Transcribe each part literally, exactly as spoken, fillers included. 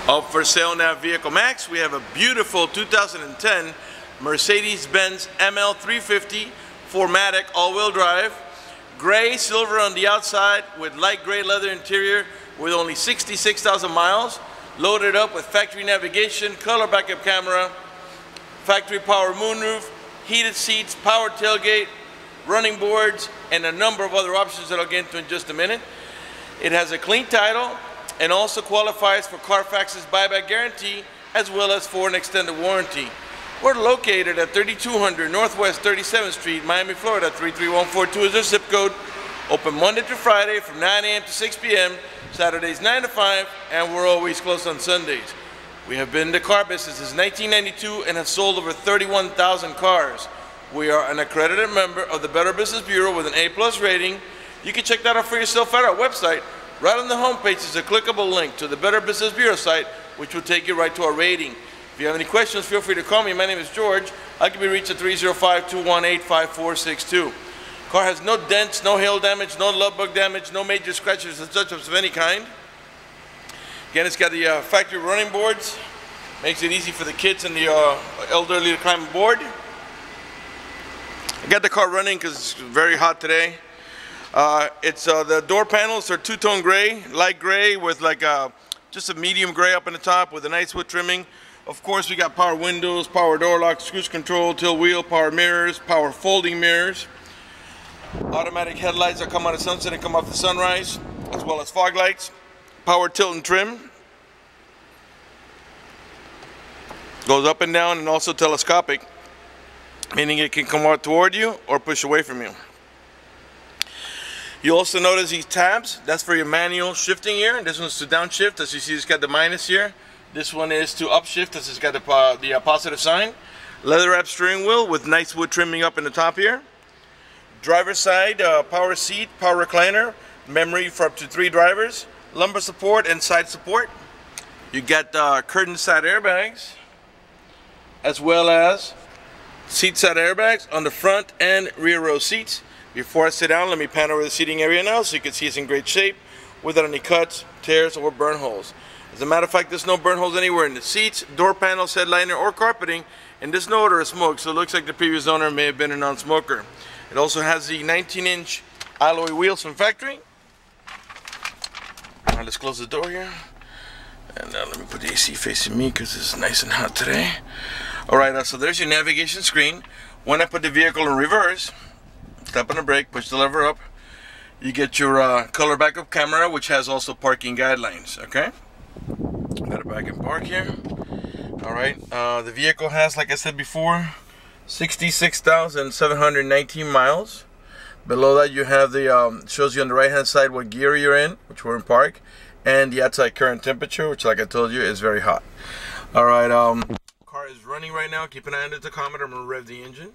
Up for sale now, Vehicle Max. We have a beautiful two thousand ten Mercedes-Benz M L three fifty four matic all-wheel drive. Gray, silver on the outside with light gray leather interior with only sixty-six thousand miles. Loaded up with factory navigation, color backup camera, factory power moonroof, heated seats, power tailgate, running boards, and a number of other options that I'll get into in just a minute. It has a clean title and also qualifies for Carfax's buyback guarantee as well as for an extended warranty. We're located at thirty-two hundred Northwest thirty-seventh Street, Miami, Florida. three three one four two is our zip code. Open Monday through Friday from nine A M to six P M Saturdays nine to five, and we're always closed on Sundays. We have been in the car business since nineteen ninety-two and have sold over thirty-one thousand cars. We are an accredited member of the Better Business Bureau with an A plus rating. You can check that out for yourself at our website. Right on the homepage is a clickable link to the Better Business Bureau site, which will take you right to our rating. If you have any questions, feel free to call me. My name is George. I can be reached at three zero five, two one eight, five four six two. Car has no dents, no hail damage, no love bug damage, no major scratches and touch-ups of any kind. Again, it's got the uh, factory running boards. Makes it easy for the kids and the uh, elderly to climb aboard. I got the car running because it's very hot today. Uh, it's uh, the door panels are two-tone gray, light gray with like a, just a medium gray up in the top with a nice wood trimming. Of course, we got power windows, power door locks, cruise control, tilt wheel, power mirrors, power folding mirrors. Automatic headlights that come out of sunset and come off the sunrise, as well as fog lights. Power tilt and trim. Goes up and down and also telescopic, meaning it can come out toward you or push away from you. You also notice these tabs. That's for your manual shifting here. This one's to downshift. As you see, it's got the minus here. This one is to upshift, as it's got the, uh, the uh, positive sign. Leather wrap steering wheel with nice wood trimming up in the top here. Driver's side uh, power seat, power recliner, memory for up to three drivers, lumbar support and side support. You got uh, curtain side airbags, as well as seat side airbags on the front and rear row seats. Before I sit down, let me pan over the seating area now so you can see it's in great shape without any cuts, tears, or burn holes. As a matter of fact, there's no burn holes anywhere in the seats, door panels, headliner, or carpeting, and there's no odor of smoke, so it looks like the previous owner may have been a non-smoker. It also has the nineteen inch alloy wheels from factory. All right, let's close the door here. And uh, let me put the A C facing me because it's nice and hot today. Alright, uh, so there's your navigation screen. When I put the vehicle in reverse, step on the brake, push the lever up, you get your uh, color backup camera, which has also parking guidelines, okay? Better back and park here. Alright, uh, the vehicle has, like I said before, sixty-six thousand seven hundred nineteen miles. Below that you have the, um, shows you on the right hand side what gear you're in, which we're in park, and the outside current temperature, which like I told you is very hot. Alright, um, car is running right now. Keep an eye on the tachometer. I'm going to rev the engine.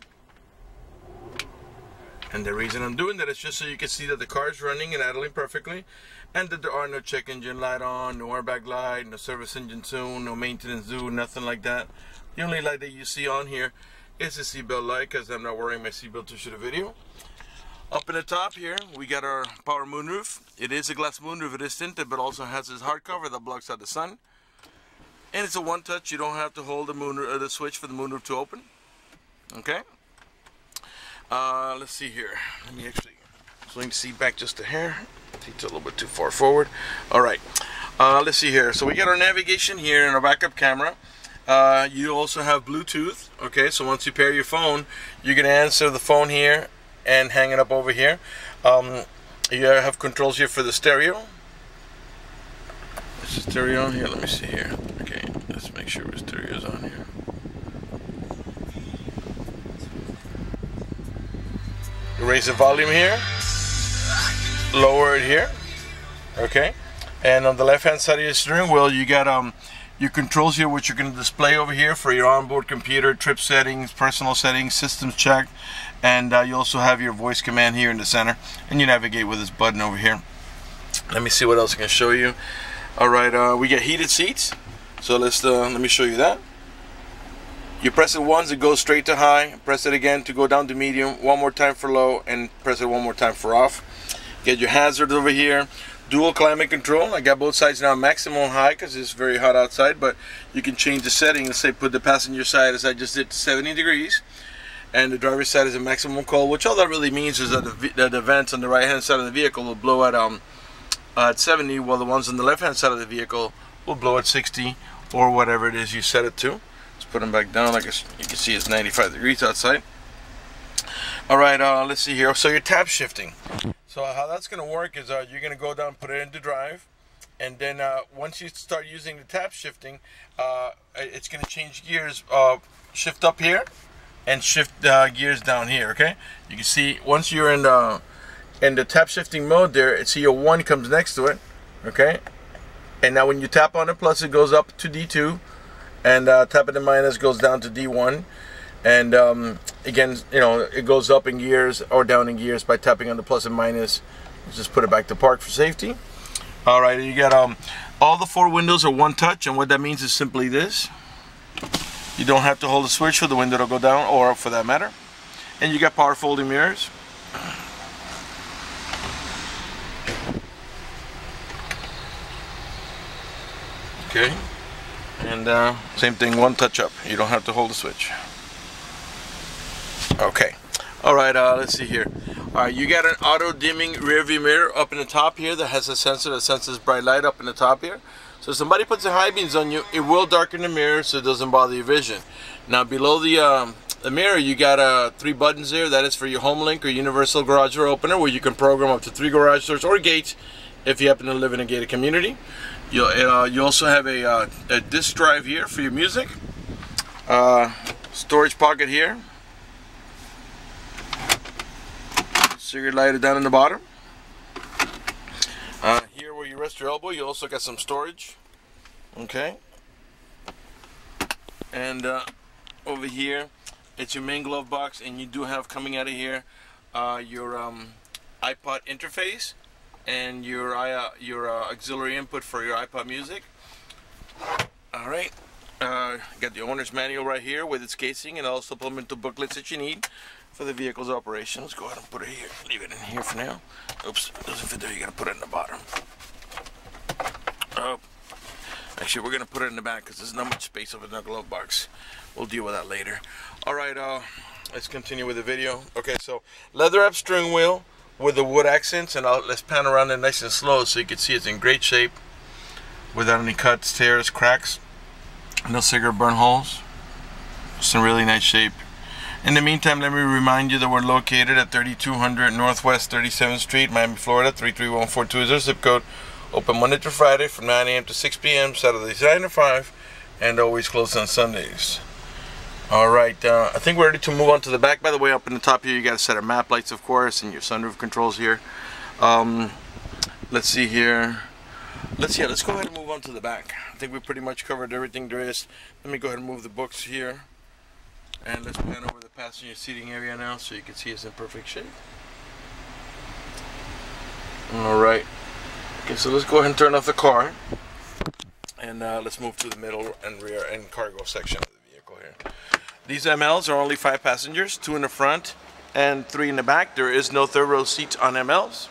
And the reason I'm doing that is just so you can see that the car is running and idling perfectly, and that there are no check engine light on, no airbag light, no service engine soon, no maintenance due, nothing like that. The only light that you see on here is the seatbelt light, because I'm not wearing my seatbelt to shoot a video. Up in the top here, we got our power moonroof. It is a glass moonroof. It is tinted, but also has this hard cover that blocks out the sun. And it's a one-touch. You don't have to hold the moon uh, the switch for the moonroof to open. Okay. Uh, let's see here. Let me actually swing the seat back just a hair. Seat's a little bit too far forward. All right. Uh, let's see here. So we got our navigation here and our backup camera. Uh, you also have Bluetooth. Okay. So once you pair your phone, you can answer the phone here and hang it up over here. Um, you have controls here for the stereo. Is the stereo on here? Let me see here. Okay, let's make sure the stereo is on here. Raise the volume here. Lower it here. Okay. And on the left hand side of your steering wheel, you got um your controls here, which you're going to display over here for your onboard computer, trip settings, personal settings, systems check, and uh, you also have your voice command here in the center, and you navigate with this button over here. Let me see what else I can show you. All right, uh, we get heated seats, so let's uh, let me show you that. You press it once, it goes straight to high. Press it again to go down to medium. One more time for low, and press it one more time for off. Get your hazards over here. dual climate control. I got both sides now maximum high because it's very hot outside, but you can change the setting and say put the passenger side, as I just did, to seventy degrees, and the driver's side is a maximum cold, which all that really means is that the, that the vents on the right hand side of the vehicle will blow at um at seventy, while the ones on the left hand side of the vehicle will blow at sixty, or whatever it is you set it to. Let's put them back down. Like you can see, it's ninety-five degrees outside. All right, uh, let's see here. So you're tap shifting. So how that's going to work is uh, you're going to go down, put it into drive, and then uh, once you start using the tap shifting, uh, it's going to change gears, uh, shift up here, and shift uh, gears down here. Okay, you can see once you're in the in the tap shifting mode there, see your one comes next to it. Okay, and now when you tap on the plus, it goes up to D two, and uh, tap it the minus goes down to D one. And um, again, you know, it goes up in gears or down in gears by tapping on the plus and minus. Just put it back to park for safety. All right, you got um, all the four windows are one touch, and what that means is simply this: you don't have to hold the switch for the window to go down or up, for that matter. And you got power folding mirrors. Okay, and uh, same thing, one touch up. You don't have to hold the switch. Okay, all right, uh, let's see here. All right, you got an auto dimming rear view mirror up in the top here that has a sensor that senses bright light up in the top here. So if somebody puts the high beams on you, it will darken the mirror so it doesn't bother your vision. Now below the, um, the mirror, you got uh, three buttons there. That is for your home link or universal garage door opener, where you can program up to three garage doors or gates if you happen to live in a gated community. You uh, you also have a, uh, a disk drive here for your music. Uh, storage pocket here. Cigarette lighter down in the bottom. Uh, here where you rest your elbow, you also got some storage. Okay. And uh, over here, it's your main glove box, and you do have coming out of here uh, your um, iPod interface and your uh, your uh, auxiliary input for your iPod music. All right. Uh, got the owner's manual right here with its casing and all supplemental booklets that you need for the vehicle's operation. Let's go ahead and put it here. Leave it in here for now. Oops, it doesn't fit there. You gotta put it in the bottom. Oh, actually, we're gonna put it in the back because there's not much space over in the glove box. We'll deal with that later. All right, uh, let's continue with the video. Okay, so leather wrap steering wheel with the wood accents, and I'll, let's pan around it nice and slow so you can see it's in great shape without any cuts, tears, cracks, no cigarette burn holes. It's in really nice shape. In the meantime, let me remind you that we're located at thirty-two hundred Northwest thirty-seventh Street, Miami, Florida, three three one four two is our zip code. Open Monday to Friday from nine A M to six P M, Saturdays nine to five, and always closed on Sundays. Alright, uh, I think we're ready to move on to the back. By the way, up in the top here, you got a set of map lights, of course, and your sunroof controls here. Um, let's see here. Let's, yeah, let's go ahead and move on to the back. I think we pretty much covered everything there is. Let me go ahead and move the books here. And let's pan over the passenger seating area now so you can see it's in perfect shape. Alright. Okay, so let's go ahead and turn off the car. And uh, let's move to the middle and rear and cargo section of the vehicle here. These M Ls are only five passengers, two in the front and three in the back. There is no third row seats on M Ls.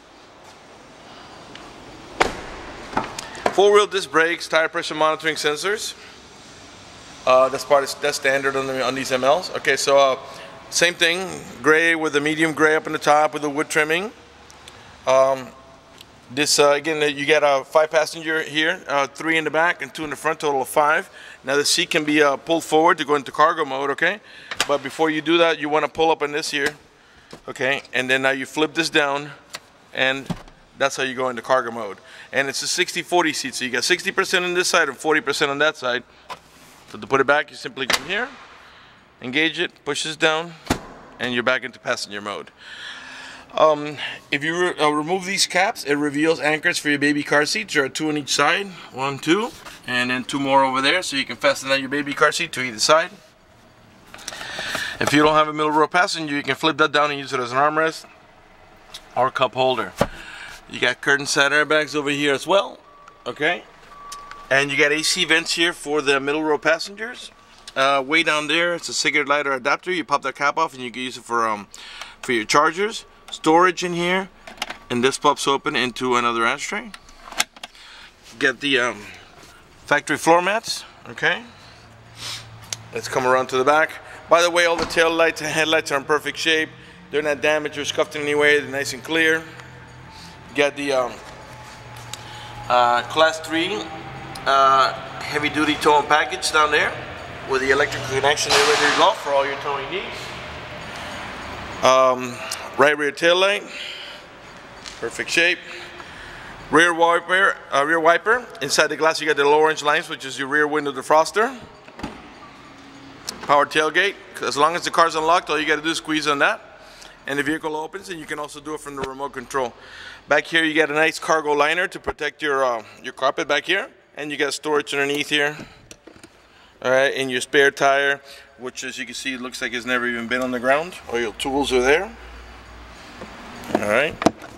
Four-wheel disc brakes, tire pressure monitoring sensors. Uh, that's part of, that's standard on, the, on these M Ls. Okay, so uh, same thing, gray with the medium gray up in the top with the wood trimming. Um, this uh, again, you got a five passenger here, uh, three in the back and two in the front, total of five. Now the seat can be uh, pulled forward to go into cargo mode, okay? But before you do that, you want to pull up on this here, okay? And then now you flip this down, and that's how you go into cargo mode. And it's a sixty forty seat, so you got sixty percent on this side and forty percent on that side. So to put it back, you simply come here, engage it, push this down, and you're back into passenger mode. Um, if you re uh, remove these caps, it reveals anchors for your baby car seats. There are two on each side, one, two, and then two more over there, so you can fasten down your baby car seat to either side. If you don't have a middle row passenger, you can flip that down and use it as an armrest or cup holder. You got curtain side airbags over here as well, okay? And you got A C vents here for the middle row passengers. Uh, way down there, it's a cigarette lighter adapter. You pop that cap off and you can use it for um, for your chargers. storage in here, and this pops open into another ashtray. Get the um, factory floor mats. Okay, let's come around to the back. By the way, all the tail lights and headlights are in perfect shape. They're not damaged or scuffed in any way. They're nice and clear. Got the um, uh, class three uh, heavy duty towing package down there with the electrical connection there ready to go for all your towing needs. Um, right rear tail light, perfect shape. Rear wiper, uh, rear wiper. Inside the glass you got the low orange lines, which is your rear window defroster. Power tailgate. As long as the car's unlocked, all you got to do is squeeze on that, and the vehicle opens. And you can also do it from the remote control. Back here you got a nice cargo liner to protect your uh, your carpet back here, and you got storage underneath here. All right, and your spare tire, which as you can see, it looks like it's never even been on the ground. All your tools are there. All right.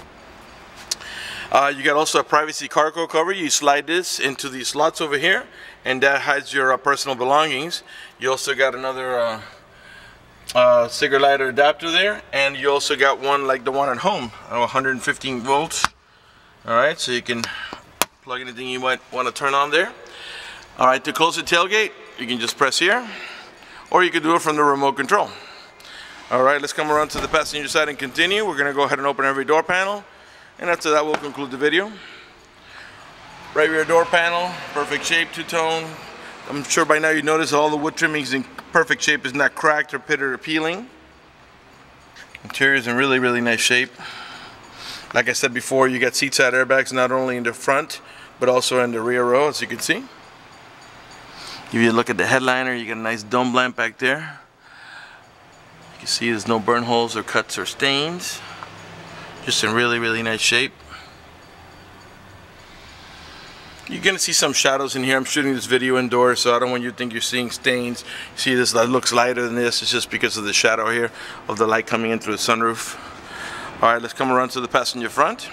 Uh, you got also a privacy cargo cover. You slide this into these slots over here, and that hides your uh, personal belongings. You also got another uh, uh, cigarette lighter adapter there, and you also got one like the one at home, one hundred fifteen volts. All right, so you can plug anything you might want to turn on there. All right, to close the tailgate, you can just press here, or you can do it from the remote control. All right, let's come around to the passenger side and continue. We're going to go ahead and open every door panel. And after that, we'll conclude the video. Right rear door panel, perfect shape, two-tone. I'm sure by now you notice all the wood trimmings in perfect shape, is not cracked or pitted or peeling. Interior's in really, really nice shape. Like I said before, you got seat side airbags not only in the front, but also in the rear row, as you can see. Give you a look at the headliner, you got a nice dome lamp back there. You can see there's no burn holes or cuts or stains. Just in really, really nice shape. You're going to see some shadows in here. I'm shooting this video indoors, so I don't want you to think you're seeing stains. You see this that looks lighter than this. It's just because of the shadow here of the light coming in through the sunroof. Alright, let's come around to the passenger front.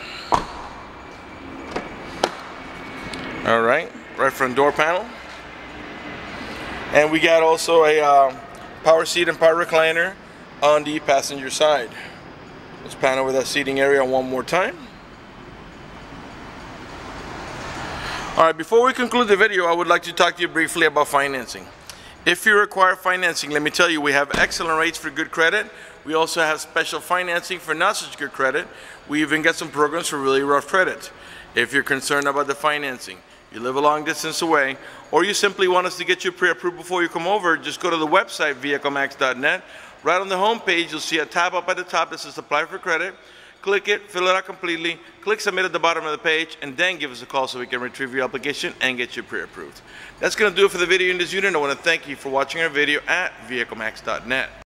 Alright, right front door panel. And we got also a uh, power seat and power recliner on the passenger side. Let's pan over that seating area one more time. Alright, before we conclude the video, I would like to talk to you briefly about financing. If you require financing, let me tell you, we have excellent rates for good credit. We also have special financing for not such good credit. We even get some programs for really rough credit. If you're concerned about the financing, you live a long distance away, or you simply want us to get you pre-approved before you come over, just go to the website, vehicle max dot net. Right on the home page, you'll see a tab up at the top that says apply for credit. Click it, fill it out completely, click submit at the bottom of the page, and then give us a call so we can retrieve your application and get you pre-approved. That's going to do it for the video in this unit. I want to thank you for watching our video at vehicle max dot net.